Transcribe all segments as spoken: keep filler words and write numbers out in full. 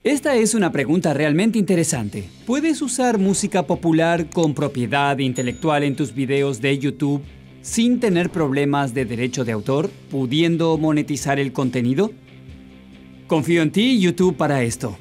Esta es una pregunta realmente interesante. ¿Puedes usar música popular con propiedad intelectual en tus videos de YouTube sin tener problemas de derecho de autor, pudiendo monetizar el contenido? Confío en ti, YouTube, para esto.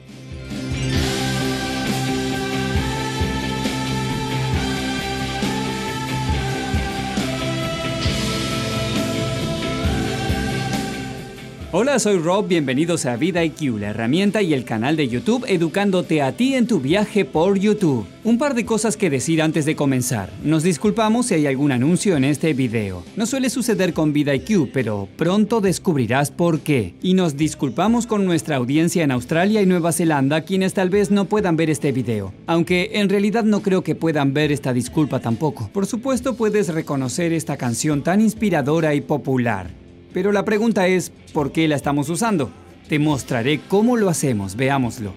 Hola, soy Rob, bienvenidos a VidIQ, la herramienta y el canal de YouTube educándote a ti en tu viaje por YouTube. Un par de cosas que decir antes de comenzar. Nos disculpamos si hay algún anuncio en este video. No suele suceder con VidIQ, pero pronto descubrirás por qué. Y nos disculpamos con nuestra audiencia en Australia y Nueva Zelanda, quienes tal vez no puedan ver este video. Aunque en realidad no creo que puedan ver esta disculpa tampoco. Por supuesto puedes reconocer esta canción tan inspiradora y popular. Pero la pregunta es, ¿por qué la estamos usando? Te mostraré cómo lo hacemos, veámoslo.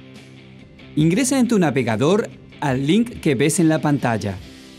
Ingresa en tu navegador al link que ves en la pantalla.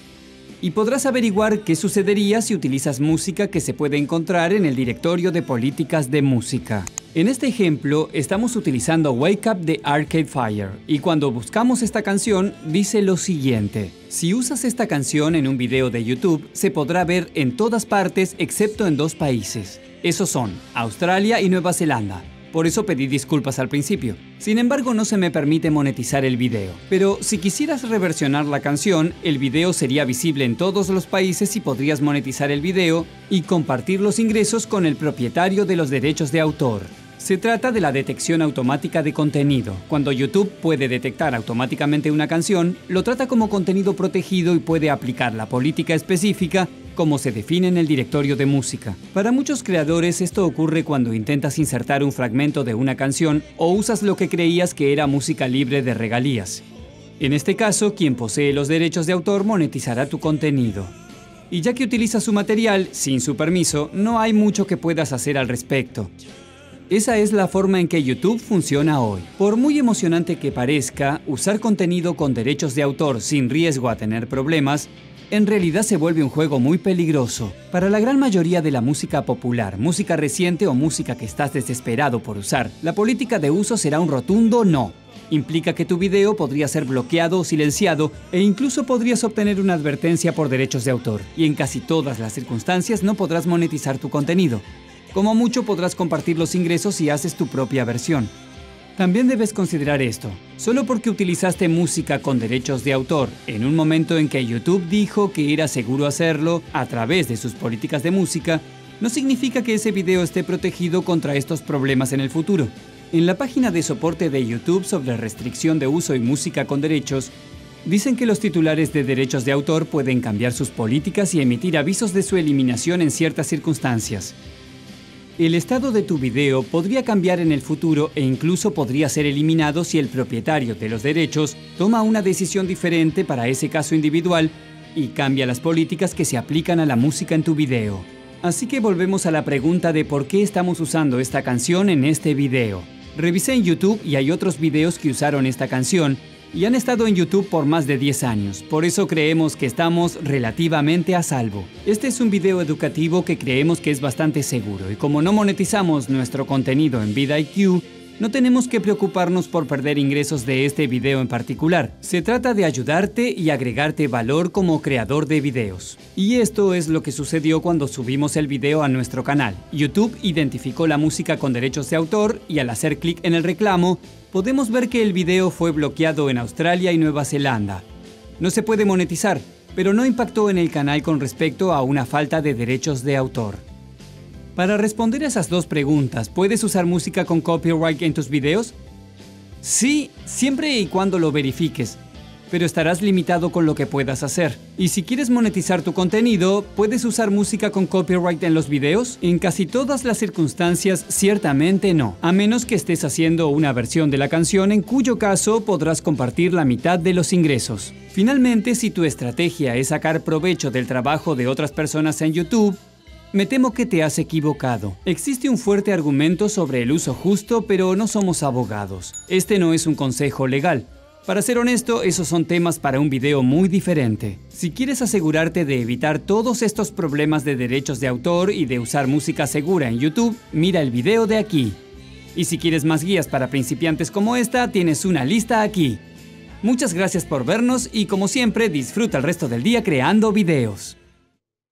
Y podrás averiguar qué sucedería si utilizas música que se puede encontrar en el directorio de políticas de música. En este ejemplo, estamos utilizando Wake Up de Arcade Fire, y cuando buscamos esta canción, dice lo siguiente. Si usas esta canción en un video de YouTube, se podrá ver en todas partes excepto en dos países. Esos son Australia y Nueva Zelanda. Por eso pedí disculpas al principio. Sin embargo, no se me permite monetizar el video. Pero si quisieras reversionar la canción, el video sería visible en todos los países y podrías monetizar el video y compartir los ingresos con el propietario de los derechos de autor. Se trata de la detección automática de contenido. Cuando YouTube puede detectar automáticamente una canción, lo trata como contenido protegido y puede aplicar la política específica como se define en el directorio de música. Para muchos creadores esto ocurre cuando intentas insertar un fragmento de una canción o usas lo que creías que era música libre de regalías. En este caso, quien posee los derechos de autor monetizará tu contenido. Y ya que utilizas su material sin su permiso, no hay mucho que puedas hacer al respecto. Esa es la forma en que YouTube funciona hoy. Por muy emocionante que parezca, usar contenido con derechos de autor sin riesgo a tener problemas, en realidad se vuelve un juego muy peligroso. Para la gran mayoría de la música popular, música reciente o música que estás desesperado por usar, la política de uso será un rotundo no. Implica que tu video podría ser bloqueado o silenciado e incluso podrías obtener una advertencia por derechos de autor. Y en casi todas las circunstancias no podrás monetizar tu contenido. Como mucho podrás compartir los ingresos si haces tu propia versión. También debes considerar esto. Solo porque utilizaste música con derechos de autor en un momento en que YouTube dijo que era seguro hacerlo a través de sus políticas de música, no significa que ese video esté protegido contra estos problemas en el futuro. En la página de soporte de YouTube sobre restricción de uso y música con derechos, dicen que los titulares de derechos de autor pueden cambiar sus políticas y emitir avisos de su eliminación en ciertas circunstancias. El estado de tu video podría cambiar en el futuro e incluso podría ser eliminado si el propietario de los derechos toma una decisión diferente para ese caso individual y cambia las políticas que se aplican a la música en tu video. Así que volvemos a la pregunta de por qué estamos usando esta canción en este video. Revisé en YouTube y hay otros videos que usaron esta canción y han estado en YouTube por más de diez años, por eso creemos que estamos relativamente a salvo. Este es un video educativo que creemos que es bastante seguro y como no monetizamos nuestro contenido en VidIQ, no tenemos que preocuparnos por perder ingresos de este video en particular. Se trata de ayudarte y agregarte valor como creador de videos. Y esto es lo que sucedió cuando subimos el video a nuestro canal. YouTube identificó la música con derechos de autor y al hacer clic en el reclamo, podemos ver que el video fue bloqueado en Australia y Nueva Zelanda. No se puede monetizar, pero no impactó en el canal con respecto a una falta de derechos de autor. Para responder a esas dos preguntas, ¿puedes usar música con copyright en tus videos? Sí, siempre y cuando lo verifiques, pero estarás limitado con lo que puedas hacer. Y si quieres monetizar tu contenido, ¿puedes usar música con copyright en los videos? En casi todas las circunstancias, ciertamente no, a menos que estés haciendo una versión de la canción, en cuyo caso podrás compartir la mitad de los ingresos. Finalmente, si tu estrategia es sacar provecho del trabajo de otras personas en YouTube, me temo que te has equivocado. Existe un fuerte argumento sobre el uso justo, pero no somos abogados. Este no es un consejo legal. Para ser honesto, esos son temas para un video muy diferente. Si quieres asegurarte de evitar todos estos problemas de derechos de autor y de usar música segura en YouTube, mira el video de aquí. Y si quieres más guías para principiantes como esta, tienes una lista aquí. Muchas gracias por vernos y como siempre, disfruta el resto del día creando videos.